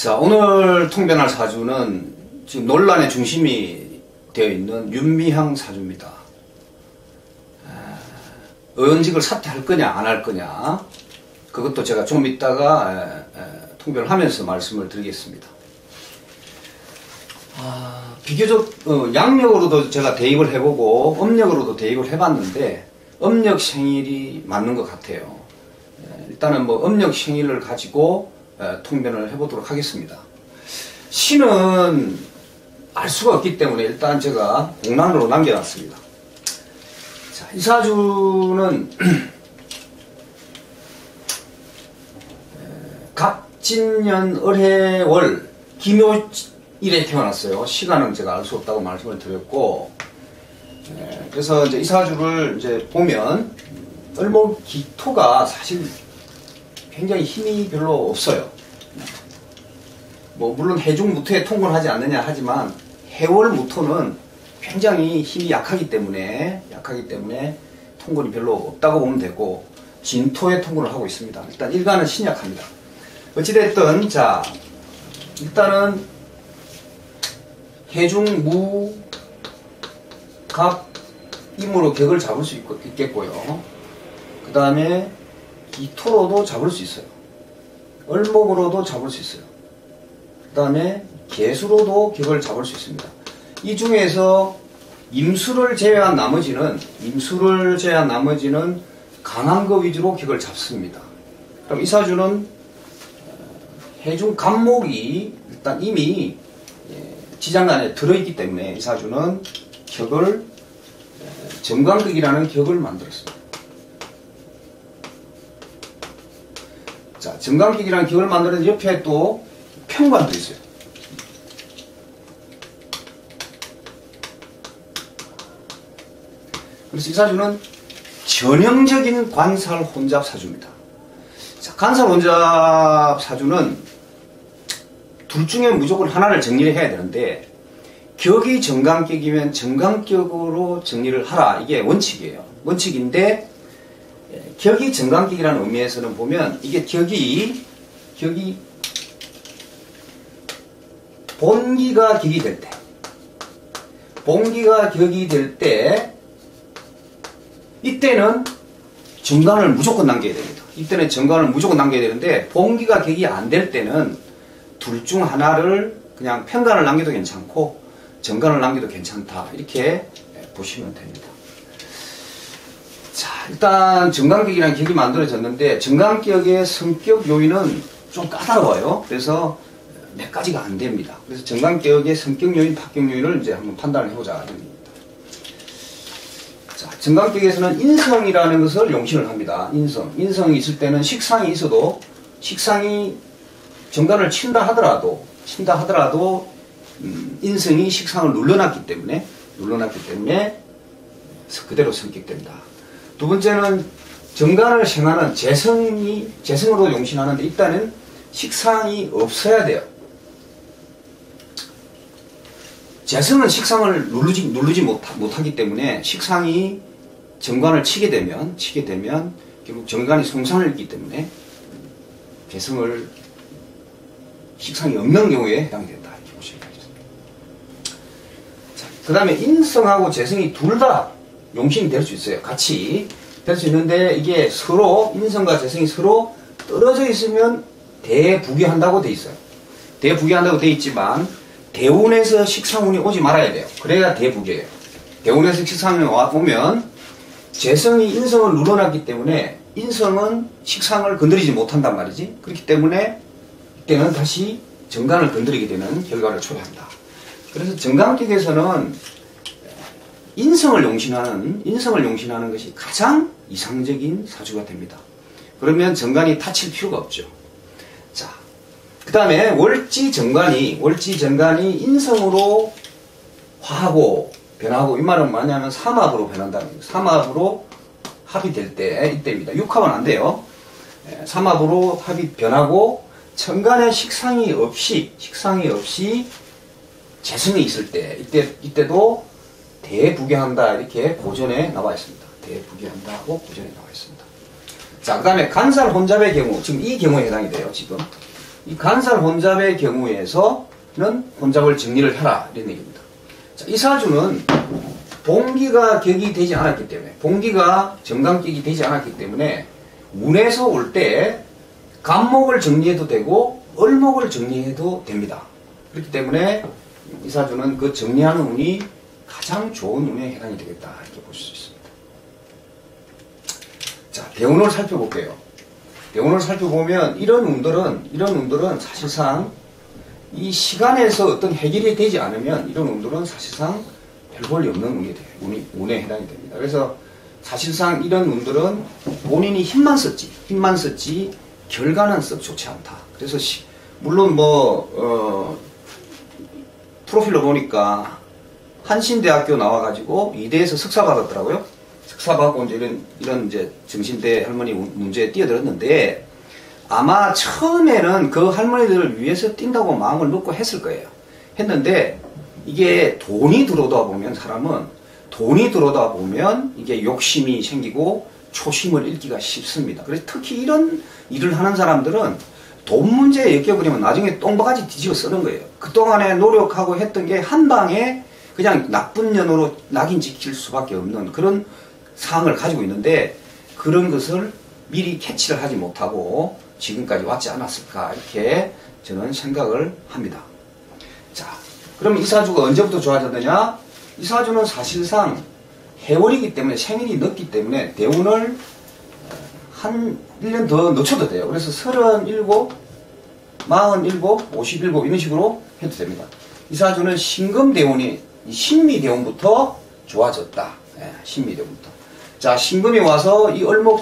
자, 오늘 통변할 사주는 지금 논란의 중심이 되어 있는 윤미향 사주입니다. 의원직을 사퇴할 거냐 안 할 거냐, 그것도 제가 좀 이따가 통변을 하면서 말씀을 드리겠습니다. 비교적 양력으로도 제가 대입을 해보고 음력으로도 대입을 해봤는데 음력 생일이 맞는 것 같아요. 일단은 뭐 음력 생일을 가지고 통변을 해보도록 하겠습니다. 신은 알 수가 없기 때문에 일단 제가 공란으로 남겨놨습니다. 자, 이 사주는 갑진년 을해월 기묘일에 태어났어요. 시간은 제가 알 수 없다고 말씀을 드렸고, 그래서 이제 이 사주를 이제 보면 을목기토가 사실 굉장히 힘이 별로 없어요. 뭐 물론 해중무토에 통근을 하지 않느냐 하지만 해월무토는 굉장히 힘이 약하기 때문에 통근이 별로 없다고 보면 되고, 진토에 통근을 하고 있습니다. 일단 일간은 신약합니다. 어찌됐든 자, 일단은 해중무 갑임으로 격을 잡을 수 있겠고요. 그 다음에 기토로도 잡을 수 있어요. 을목으로도 잡을 수 있어요. 그 다음에 계수로도 격을 잡을 수 있습니다. 이 중에서 임수를 제외한 나머지는 강한 거 위주로 격을 잡습니다. 그럼 이 사주는 해중 갑목이 일단 이미 지장간에 들어있기 때문에 이 사주는 격을 정관극이라는 격을 만들었습니다. 자, 정관격이라는 격을 만드는 옆에 또 편관도 있어요. 그래서 이 사주는 전형적인 관살 혼잡 사주입니다. 자, 관살 혼잡 사주는 둘 중에 무조건 하나를 정리를 해야 되는데, 격이 정관격이면 정관격으로 정리를 하라, 이게 원칙이에요. 원칙인데 격이 정관격이라는 의미에서는 보면 이게 격이 본기가 격이 될 때, 본기가 격이 될 때 이때는 정관을 무조건 남겨야 됩니다. 이때는 정관을 무조건 남겨야 되는데, 본기가 격이 안 될 때는 둘 중 하나를 그냥 편관을 남겨도 괜찮고 정관을 남겨도 괜찮다, 이렇게 보시면 됩니다. 자, 일단 정관격이라는 격이 만들어졌는데 정관격의 성격 요인은 좀 까다로워요. 그래서 몇 가지가 안 됩니다. 그래서 정관격의 성격 요인, 합격 요인을 이제 한번 판단을 해보자. 자, 정관격에서는 인성이라는 것을 용신을 합니다. 인성이 있을 때는 식상이 있어도, 식상이 정관을 친다 하더라도 인성이 식상을 눌러놨기 때문에 그대로 성격된다. 두 번째는 정관을 생하는 재성으로 용신하는데 일단은 식상이 없어야 돼요. 재성은 식상을 누르지 못하기 때문에 식상이 정관을 치게 되면 결국 정관이 송상을 입기 때문에 식상이 없는 경우에 해당이 된다, 이렇게 보시면 되겠습니다. 그 다음에 인성하고 재성이 둘 다 용신이 될 수 있어요. 같이 될 수 있는데, 이게 서로, 인성과 재성이 서로 떨어져 있으면 대부귀한다고 돼 있어요. 대부귀한다고 돼 있지만 대운에서 식상운이 오지 말아야 돼요. 그래야 대부귀예요. 대운에서 식상운이 와보면 재성이 인성을 눌러놨기 때문에 인성은 식상을 건드리지 못한단 말이지. 그렇기 때문에 이때는 다시 정관을 건드리게 되는 결과를 초래한다. 그래서 정관격에서는 인성을 용신하는 것이 가장 이상적인 사주가 됩니다. 그러면 정관이 다칠 필요가 없죠. 자, 그 다음에 월지정관이 인성으로 화하고 변하고, 이 말은 뭐냐면 삼합으로 변한다는 거예요. 삼합으로 합이 될 때, 이때입니다. 육합은 안 돼요. 삼합으로 합이 변하고 정관에 식상이 없이 재성이 있을 때, 이때도 대부귀한다, 이렇게 고전에 나와 있습니다. 대부귀한다고 고전에 나와 있습니다. 자, 그 다음에 간살 혼잡의 경우, 지금 이 경우에 해당이 돼요. 지금 이 간살 혼잡의 경우에서는 혼잡을 정리를 해라 이런 얘기입니다. 자, 이 사주는 봉기가 격이 되지 않았기 때문에, 봉기가 정관격이 되지 않았기 때문에 운에서 올 때 간목을 정리해도 되고 을목을 정리해도 됩니다. 그렇기 때문에 이 사주는 그 정리하는 운이 가장 좋은 운에 해당이 되겠다 이렇게 볼 수 있습니다. 자, 대운을 살펴볼게요. 대운을 살펴보면 이런 운들은 사실상 이 시간에서 어떤 해결이 되지 않으면 이런 운들은 사실상 별 볼이 없는 운에 해당이 됩니다. 그래서 사실상 이런 운들은 본인이 힘만 썼지 결과는 썩 좋지 않다. 그래서 물론 프로필로 보니까 한신대학교 나와가지고 이대에서 석사 받았더라고요. 석사 받고 이제 이런 이제 정신대 할머니 문제에 뛰어들었는데 아마 처음에는 그 할머니들을 위해서 뛴다고 마음을 먹고 했을 거예요. 했는데 이게 돈이 들어오다 보면 이게 욕심이 생기고 초심을 잃기가 쉽습니다. 그래서 특히 이런 일을 하는 사람들은 돈 문제에 엮여버리면 나중에 똥바가지 뒤집어 쓰는 거예요. 그동안에 노력하고 했던 게 한 방에 그냥 나쁜 년으로 낙인 찍힐 수밖에 없는 그런 상황을 가지고 있는데 그런 것을 미리 캐치를 하지 못하고 지금까지 왔지 않았을까 이렇게 저는 생각을 합니다. 자, 그럼 이 사주가 언제부터 좋아졌느냐? 이 사주는 사실상 해월이기 때문에 생일이 늦기 때문에 대운을 한 1년 더 늦춰도 돼요. 그래서 37, 47, 57 이런 식으로 해도 됩니다. 이 사주는 신금대운이 신미대운부터 좋아졌다. 신미대운부터. 자, 신금이 와서 이 을목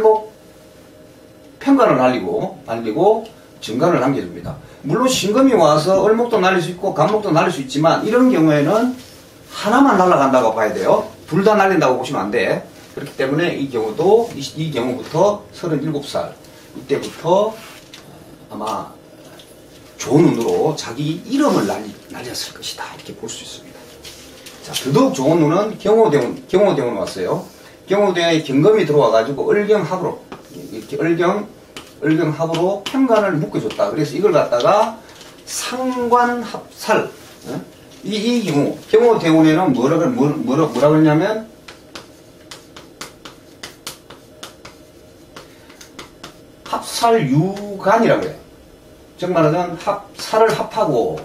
편관을 날리고 정관을 남겨줍니다. 물론 신금이 와서 을목도 날릴 수 있고 간목도 날릴 수 있지만 이런 경우에는 하나만 날아간다고 봐야 돼요. 둘 다 날린다고 보시면 안 돼. 그렇기 때문에 이 경우부터 37살 이때부터 아마 좋은 운으로 자기 이름을 날렸을 것이다 이렇게 볼 수 있습니다. 자, 더더욱 좋은 운은 경호대운 왔어요. 경호대운에 경금이 들어와가지고 을경합으로 이렇게 을경합으로 편관을 묶어줬다. 그래서 이걸 갖다가 상관합살 이 경우 경호대운에는 뭐라 그러냐면 합살유관이라고 해요. 즉 말하자면 살을 합하고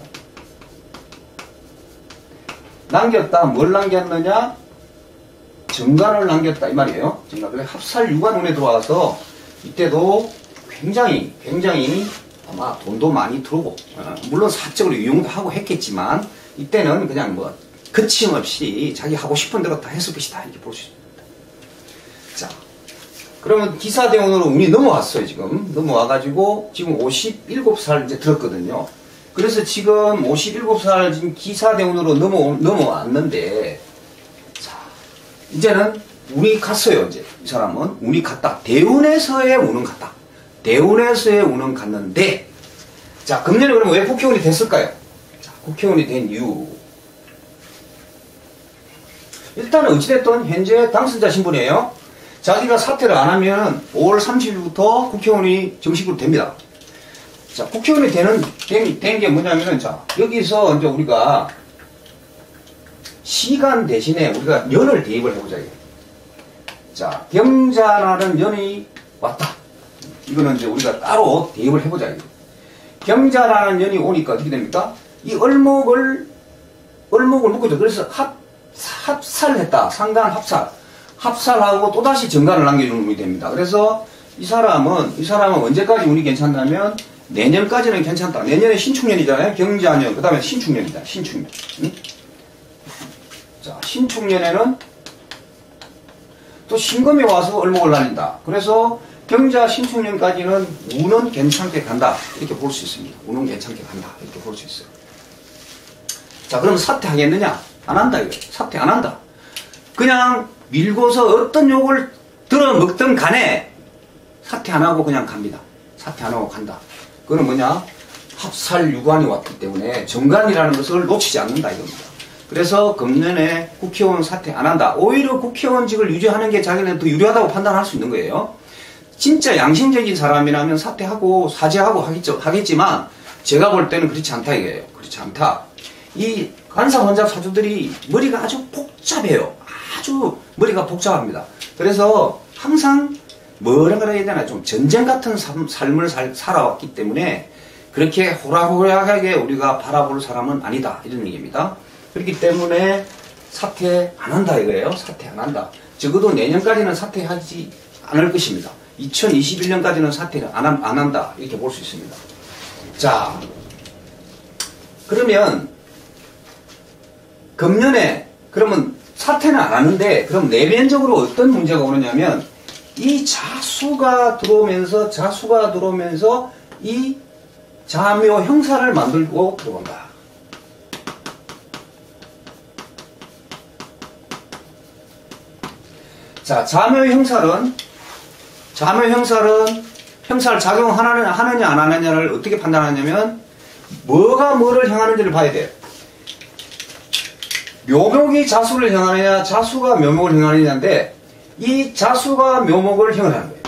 남겼다. 뭘 남겼느냐? 정관을 남겼다 이 말이에요. 그래서 합살유관 운에 들어와서 이때도 굉장히 아마 돈도 많이 들어오고 물론 사적으로 이용도 하고 했겠지만 이때는 그냥 거침없이 자기 하고 싶은 대로 다 했을 것이다 이렇게 볼 수 있습니다. 자, 그러면 기사대운으로 운이 넘어왔어요. 지금 넘어와가지고 지금 57살 이제 들었거든요. 그래서 지금 57살 지금 기사대운으로 넘어왔는데 자, 이제는 운이 갔어요. 이제 이 사람은 운이 갔다. 대운에서의 운은 갔다. 대운에서의 운은 갔는데 자, 금년에 그러면 왜 국회운이 됐을까요? 자, 국회운이 된 이유. 일단은 어찌됐든 현재 당선자 신분이에요. 자기가 사퇴를 안 하면 5월 30일부터 국회의원이 정식으로 됩니다. 자, 국회의원이 된 게 뭐냐면은, 자, 여기서 이제 우리가 시간 대신에 우리가 년을 대입을 해보자. 자, 경자라는 년이 왔다. 이거는 이제 우리가 따로 대입을 해보자. 경자라는 년이 오니까 어떻게 됩니까? 이 을목을 묶어줘. 그래서 합살을 했다. 상관 합살하고 또다시 정관을 남겨주는 운이 됩니다. 그래서 이 사람은 언제까지 운이 괜찮냐면 내년까지는 괜찮다. 내년에 신축년이잖아요. 경자년, 그 다음에 신축년이다. 신축년. 응? 자, 신축년에는 또 신금이 와서 을목을 날린다. 그래서 경자 신축년까지는 운은 괜찮게 간다. 이렇게 볼 수 있습니다. 운은 괜찮게 간다. 이렇게 볼 수 있어요. 자, 그럼 사퇴하겠느냐? 안 한다, 이거. 사퇴 안 한다. 그냥 밀고서 어떤 욕을 들어먹든 간에 사퇴 안 하고 그냥 갑니다. 사퇴 안 하고 간다. 그건 뭐냐? 합살유관이 왔기 때문에 정관이라는 것을 놓치지 않는다 이겁니다. 그래서 금년에 국회의원 사퇴 안 한다. 오히려 국회의원직을 유지하는 게 자기는 더 유리하다고 판단할 수 있는 거예요. 진짜 양심적인 사람이라면 사퇴하고 사죄하고 하겠지만 제가 볼 때는 그렇지 않다 이거예요. 그렇지 않다. 이 간사 환자 사주들이 머리가 아주 복잡해요. 아주 머리가 복잡합니다. 그래서 항상 뭐라 그래야 되나 좀 전쟁 같은 삶을 살아왔기 때문에 그렇게 호락호락하게 우리가 바라볼 사람은 아니다 이런 얘기입니다. 그렇기 때문에 사퇴 안 한다 이거예요. 사퇴 안 한다. 적어도 내년까지는 사퇴하지 않을 것입니다. 2021년까지는 사퇴를 안 한다 이렇게 볼 수 있습니다. 자, 그러면 금년에 그러면 사퇴는 안 하는데 그럼 내면적으로 어떤 문제가 오느냐면 이 자수가 들어오면서 이 자묘 형사를 만들고 들어온다. 자, 자묘 형사를 작용하느냐 안 하느냐를 어떻게 판단하냐면 뭐가 뭐를 향하는지를 봐야 돼요. 묘목이 자수를 향하느냐 자수가 묘목을 향하느냐인데 이 자수가 묘목을 향하는 거예요.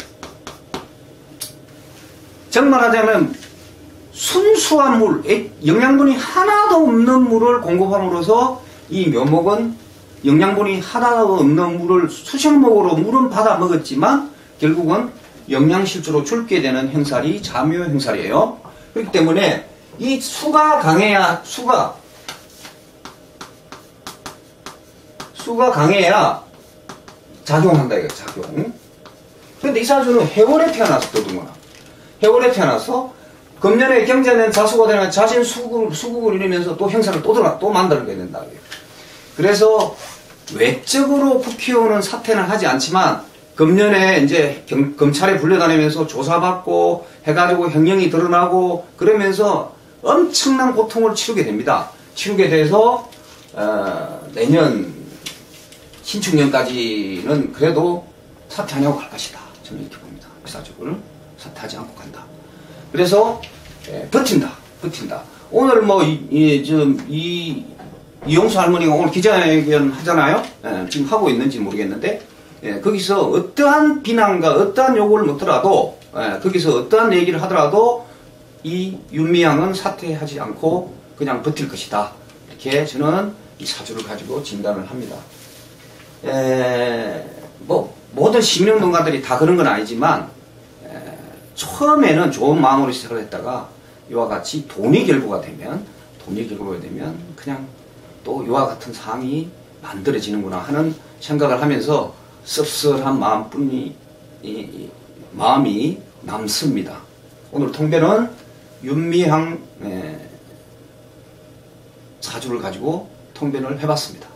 정말하자면 순수한 물, 영양분이 하나도 없는 물을 공급함으로써 이 묘목은 영양분이 하나도 없는 물을 수식목으로 물은 받아 먹었지만 결국은 영양실조로 줄게 되는 형살이 자묘 형살이에요. 그렇기 때문에 이 수가 강해야 수가 강해야 작용한다 이거 작용. 그런데 이 사주는 해월에 태어났거든요. 해월에 태어나서 금년에 경자년 자수가 되면 자신 수국을 이루면서 또 형사를 또 만들게 된다. 그래서 외적으로 국회의원은 사퇴는 하지 않지만 금년에 이제 검찰에 불려다니면서 조사받고 해가지고 형량이 드러나고 그러면서 엄청난 고통을 치르게 됩니다. 치르게 돼서 내년 신축년까지는 그래도 사퇴하냐고 갈 것이다. 저는 이렇게 봅니다. 사주를 사퇴하지 않고 간다. 그래서 버틴다. 오늘 뭐 이용수 할머니가 오늘 기자회견 하잖아요. 지금 하고 있는지 모르겠는데 거기서 어떠한 비난과 어떠한 요구를 먹더라도 거기서 어떠한 얘기를 하더라도 이 윤미향은 사퇴하지 않고 그냥 버틸 것이다. 이렇게 저는 이 사주를 가지고 진단을 합니다. 뭐 모든 시민운동가들이 다 그런 건 아니지만 처음에는 좋은 마음으로 시작을 했다가 이와 같이 돈이 결부가 되면 그냥 또 이와 같은 상황이 만들어지는구나 하는 생각을 하면서 씁쓸한 마음이 남습니다. 오늘 통배는 윤미향 사주를 가지고 통변을 해봤습니다.